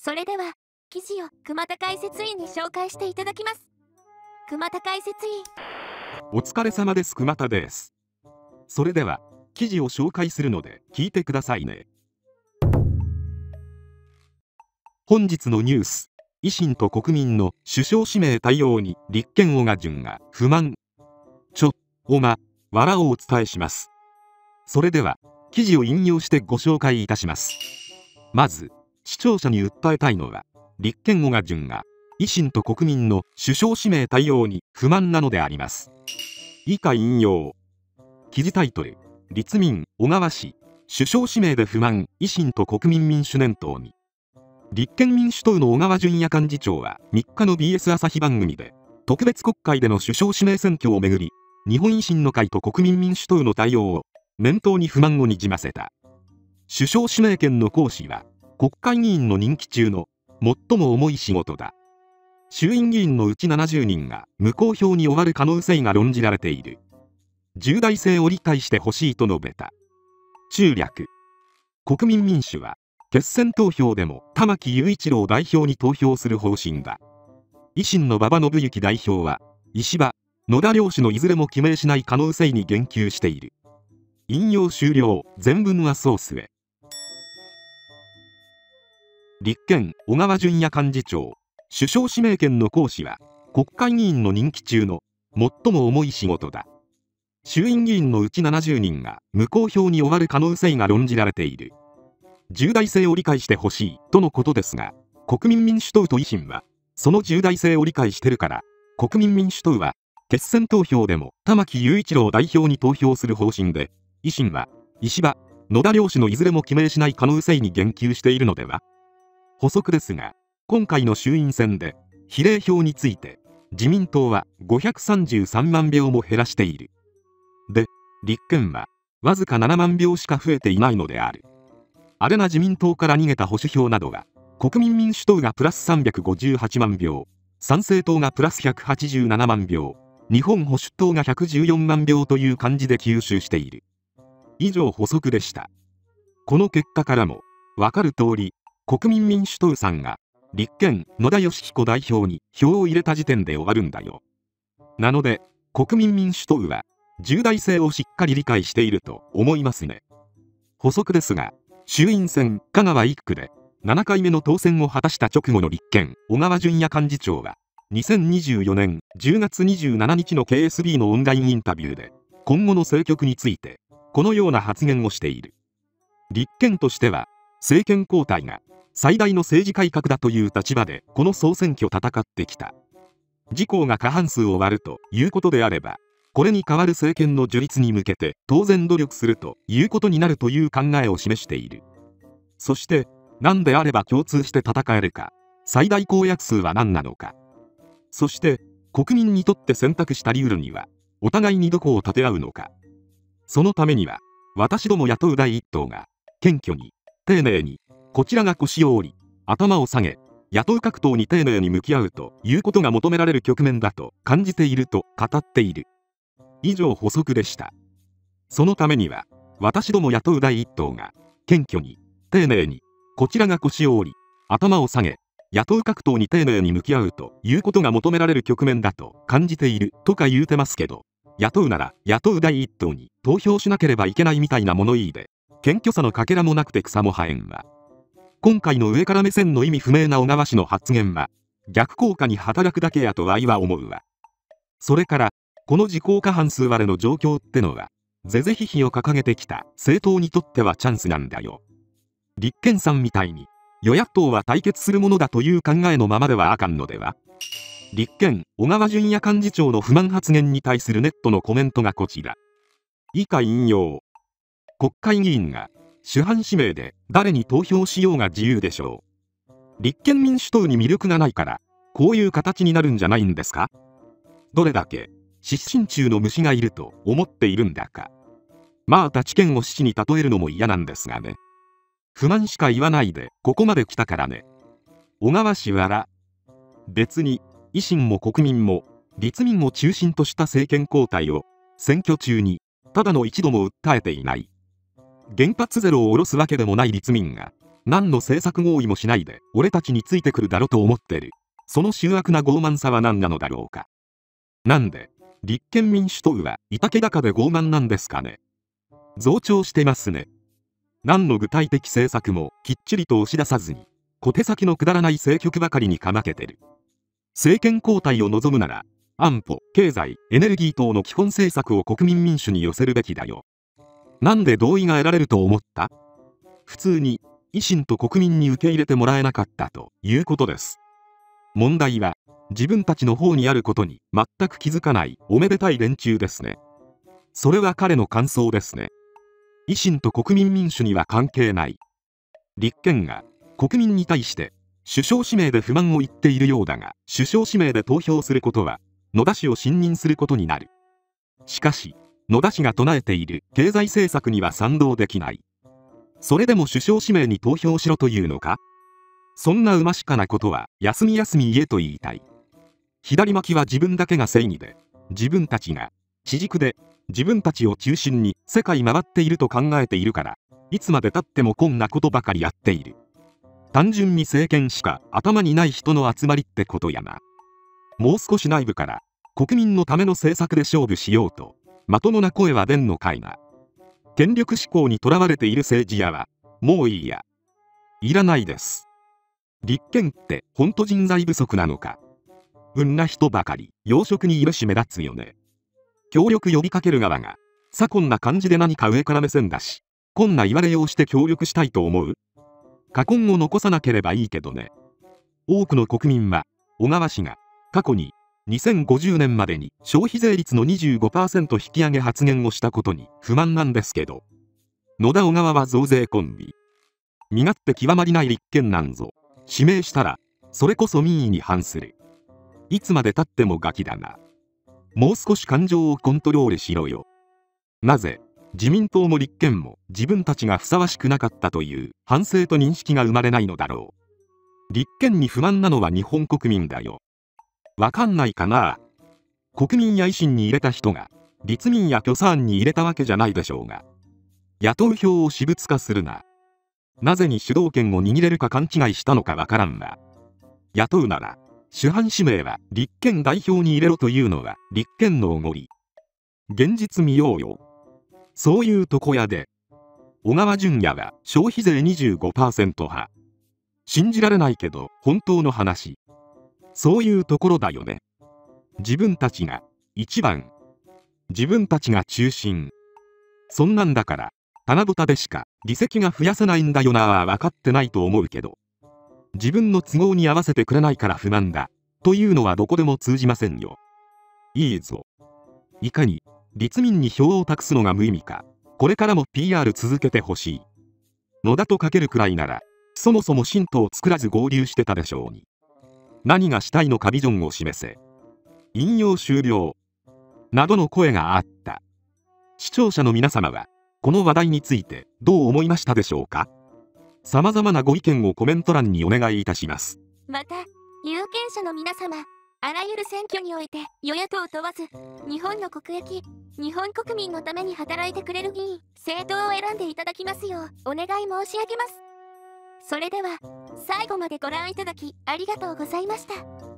それでは、記事を熊田解説員に紹介していただきます。熊田解説員。 お疲れ様です。熊田です。それでは、記事を紹介するので聞いてくださいね。本日のニュース、維新と国民の首相指名対応に立憲小賀淳が不満。わらをお伝えします。それでは、記事を引用してご紹介いたします。まず、視聴者に訴えたいのは、立憲小賀淳が維新と国民の首相指名対応に不満なのであります。以下引用。記事タイトル、立民小川氏首相指名で不満、維新と国民民主念頭に。立憲民主党の小川淳也幹事長は3日の BS 朝日番組で、特別国会での首相指名選挙をめぐり、日本維新の会と国民民主党の対応を念頭に不満をにじませた。首相指名権の行使は国会議員の任期中の最も重い仕事だ。衆院議員のうち70人が無効票に終わる可能性が論じられている。重大性を理解してほしいと述べた。中略。国民民主は決選投票でも玉木雄一郎代表に投票する方針だ。維新の馬場伸幸代表は石破、野田両氏のいずれも記名しない可能性に言及している。引用終了。全文はソースへ。立憲小川淳也幹事長、首相指名権の行使は国会議員の任期中の最も重い仕事だ。衆院議員のうち70人が無効票に終わる可能性が論じられている。重大性を理解してほしいとのことですが、国民民主党と維新はその重大性を理解してるから、国民民主党は決選投票でも玉木雄一郎代表に投票する方針で、維新は石破、野田両氏のいずれも記名しない可能性に言及しているのでは。補足ですが、今回の衆院選で比例票について自民党は533万票も減らしている。で、立憲はわずか7万票しか増えていないのである。あれな自民党から逃げた保守票などが、国民民主党がプラス358万票、参政党がプラス187万票、日本保守党が114万票という感じで吸収している。以上補足でした。この結果からもわかる通り、国民民主党さんが立憲野田佳彦代表に票を入れた時点で終わるんだよ。なので国民民主党は重大性をしっかり理解していると思いますね。補足ですが、衆院選香川1区で7回目の当選を果たした直後の立憲小川淳也幹事長は2024年10月27日の KSB のオンラインインタビューで、今後の政局についてこのような発言をしている。立憲としては政権交代が最大の政治改革だという立場でこの総選挙戦ってきた。自公が過半数を割るということであれば、これに代わる政権の樹立に向けて当然努力するということになるという考えを示している。そして何であれば共通して戦えるか、最大公約数は何なのか、そして国民にとって選択したルールにはお互いにどこを立て合うのか。そのためには私ども野党第一党が謙虚に丁寧に、こちらが腰を折り頭を下げ、野党各党に丁寧に向き合うということが求められる局面だと感じていると語っている。以上補足でした。そのためには私ども野党第一党が謙虚に丁寧に、こちらが腰を折り頭を下げ、野党各党に丁寧に向き合うということが求められる局面だと感じているとか言うてますけど、野党なら野党第一党に投票しなければいけないみたいな物言いで、謙虚さのかけらもなくて草も生えんわ。今回の上から目線の意味不明な小川氏の発言は逆効果に働くだけやとわいは思うわ。それからこの自公過半数割れの状況ってのは、是々非々を掲げてきた政党にとってはチャンスなんだよ。立憲さんみたいに与野党は対決するものだという考えのままではあかんのでは。立憲小川淳也幹事長の不満発言に対するネットのコメントがこちら。以下引用。国会議員が主犯指名で誰に投票しようが自由でしょう。立憲民主党に魅力がないからこういう形になるんじゃないんですか。どれだけ失神中の虫がいると思っているんだか。まあ他知見を死に例えるのも嫌なんですがね。不満しか言わないでここまで来たからね。小川氏はら。別に維新も国民も立民を中心とした政権交代を選挙中にただの一度も訴えていない。原発ゼロを下ろすわけでもない立民が何の政策合意もしないで俺たちについてくるだろと思ってる。その醜悪な傲慢さは何なのだろうか。なんで立憲民主党は居丈高で傲慢なんですかね。増長してますね。何の具体的政策もきっちりと押し出さずに、小手先のくだらない政局ばかりにかまけてる。政権交代を望むなら、安保、経済、エネルギー等の基本政策を国民民主に寄せるべきだよ。なんで同意が得られると思った？普通に維新と国民に受け入れてもらえなかったということです。問題は自分たちの方にあることに全く気づかないおめでたい連中ですね。それは彼の感想ですね。維新と国民民主には関係ない。立憲が国民に対して首相指名で不満を言っているようだが、首相指名で投票することは野田氏を信任することになる。しかし野田氏が唱えている経済政策には賛同できない。それでも首相指名に投票しろというのか。そんな馬しかなことは休み休み言えと言いたい。左巻きは自分だけが正義で、自分たちが地軸で自分たちを中心に世界回っていると考えているから、いつまでたってもこんなことばかりやっている。単純に政権しか頭にない人の集まりってことやな。もう少し内部から国民のための政策で勝負しようとまともな声は出んのかいな。権力志向にとらわれている政治家はもういいや、いらないです。立憲ってほんと人材不足なのか。うんな人ばかり要職にいるし目立つよね。協力呼びかける側がさこんな感じで何か上から目線だし、こんな言われようして協力したいと思う？禍根を残さなければいいけどね。多くの国民は小川氏が過去に2050年までに消費税率の 25% 引き上げ発言をしたことに不満なんですけど、野田小川は増税コンビ。身勝手極まりない立憲なんぞ。指名したらそれこそ民意に反する。いつまでたってもガキだな。もう少し感情をコントロールしろよ。なぜ自民党も立憲も自分たちがふさわしくなかったという反省と認識が生まれないのだろう。立憲に不満なのは日本国民だよ。わかんないかな。国民や維新に入れた人が立民や共産に入れたわけじゃないでしょうが。野党票を私物化するな。なぜに主導権を握れるか勘違いしたのかわからんわ。雇うなら主犯指名は立憲代表に入れろというのは立憲のおごり。現実見ようよ。そういうとこやで。小川淳也は消費税 25% 派。信じられないけど本当の話。そういうところだよね。自分たちが一番、自分たちが中心。そんなんだから棚ぼたでしか議席が増やせないんだよなは分かってないと思うけど、自分の都合に合わせてくれないから不満だというのはどこでも通じませんよ。いいぞ。いかに立民に票を託すのが無意味か、これからも PR 続けてほしい。野田とかけるくらいならそもそも新党を作らず合流してたでしょうに。何がしたいのかビジョンを示せ。引用終了。などの声があった。視聴者の皆様はこの話題についてどう思いましたでしょうか。様々なご意見をコメント欄にお願いいたします。 また有権者の皆様、あらゆる選挙において与野党問わず日本の国益、日本国民のために働いてくれる議員、政党を選んでいただきますようお願い申し上げます。それでは最後までご覧いただきありがとうございました。